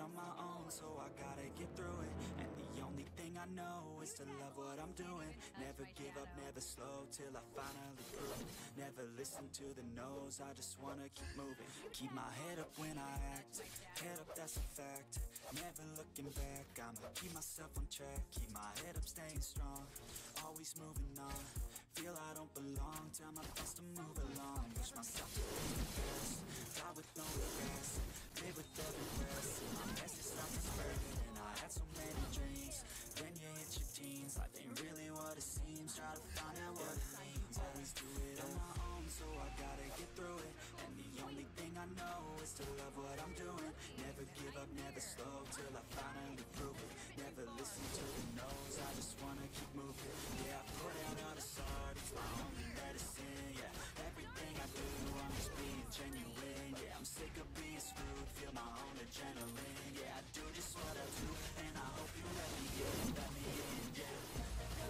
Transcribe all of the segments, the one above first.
on my own, so I gotta get through it. And the only thing I know is to love what I'm doing. Never give up, never slow, till I finally prove it. Never listen to the no's, I just wanna keep moving. Keep my head up when I act, head up, that's a fact. Never looking back, I'ma keep myself on track. Keep my head up, staying strong, always moving on. Feel I don't belong, tell my thoughts to move along. Push myself to be the best, die with no regrets. Live with every breath, see my best is not perfect. And I had so many dreams, then you hit your teens. Life ain't really what it seems, try to find out what it means. Always do it on my own, so I gotta get through it. And the only thing I know is to love what I'm doing. Never give up, never slow, till I finally prove it. Never listen to the no's, I just wanna keep moving. Yeah, I put out all this art, it's my only medicine. Yeah, everything I do, I'm just being genuine. Yeah, I'm sick of being screwed, feel my own adrenaline. Yeah, I do just what I do, and I hope you let me in, yeah.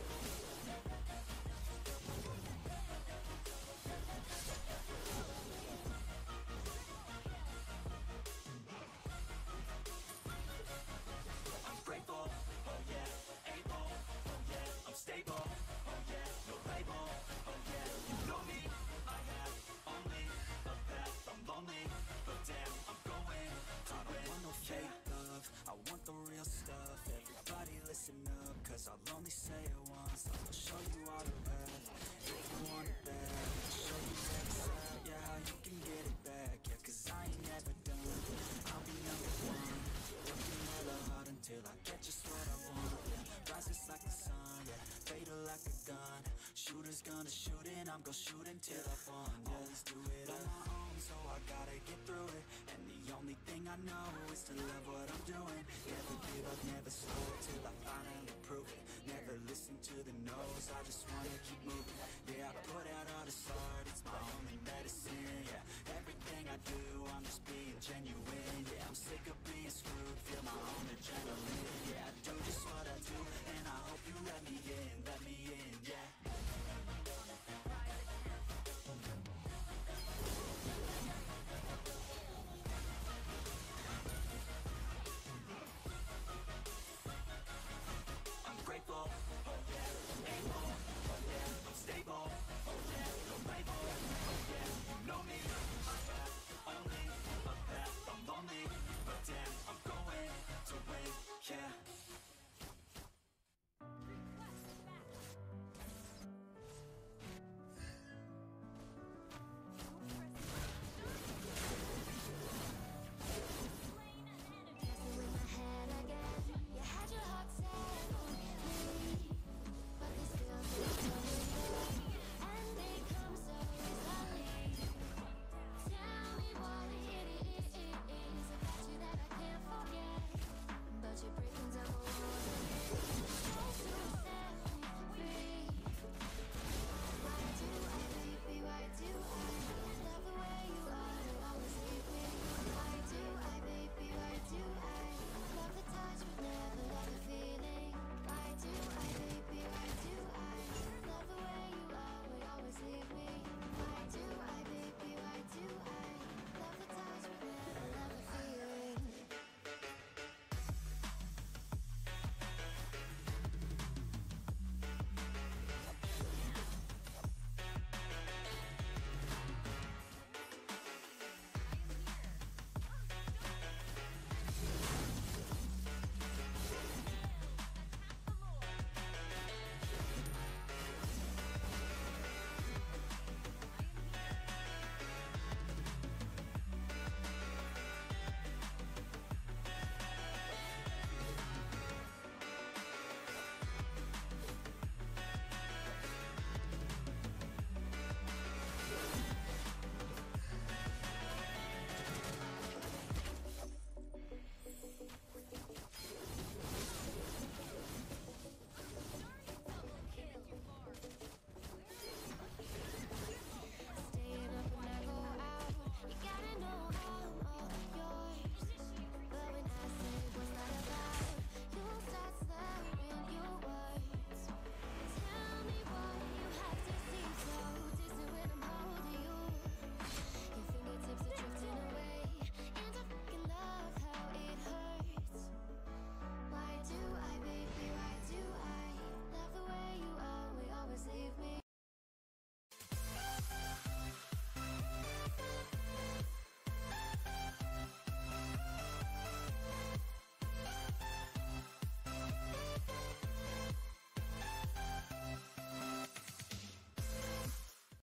I'm grateful, oh yeah, able, oh yeah, I'm stable, oh yeah, no label, oh yeah, you know me, I have only a path, I'm lonely, but damn, I'm going to win. I don't want no fake love, I want the real stuff. Everybody listen up, cause I'll only say it once. I'll show you all the path, if you want it bad. I'll show you where it's at, yeah, how you can get it back. Yeah, cause I ain't never done, I'll be number one. Working hella hard until I get just what I want. Yeah, rises like the sun, yeah, fatal like a gun. Shooter's gonna shoot and I'm gonna shoot until I won. Yeah, always do it on my own, so I gotta get through it. And the only thing I know is to love what I'm doing. Never give up, never slow, till I finally prove it. Never listen to the no's, I just wanna keep moving. Yeah, I put